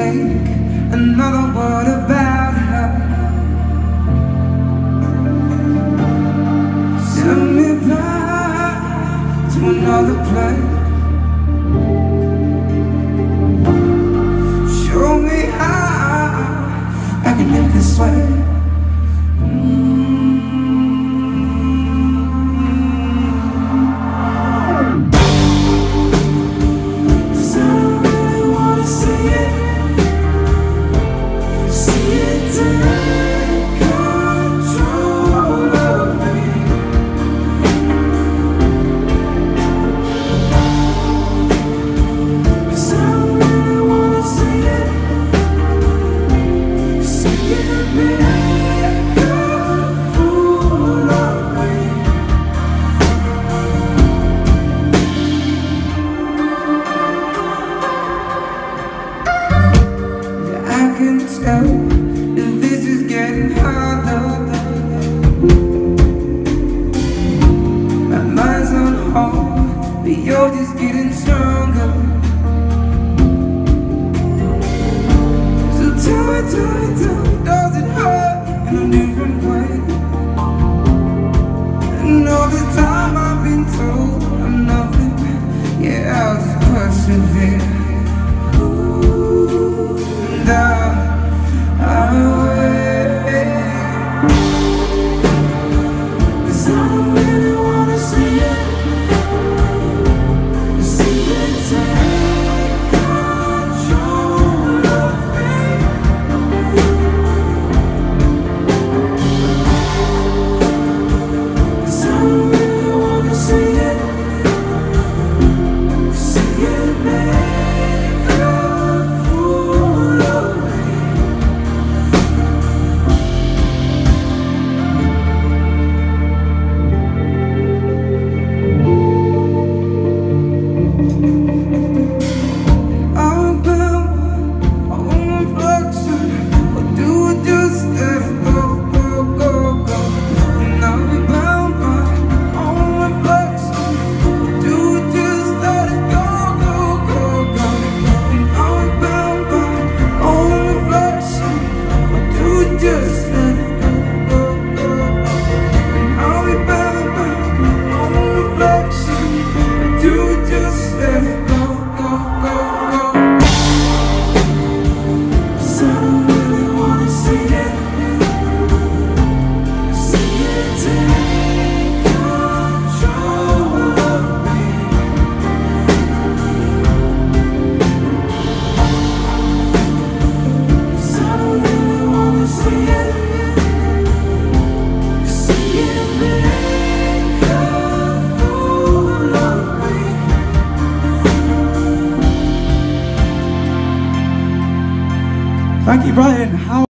think another word about her. Send me back to another place. Show me how I can live this way. I can tell that this is getting harder. My mind's on hold, but you're just getting stronger. So tell me, does it hurt in a different way? And all the time I've been told I'm nothing. Yeah, I'll just persevere. Thank you, Brian.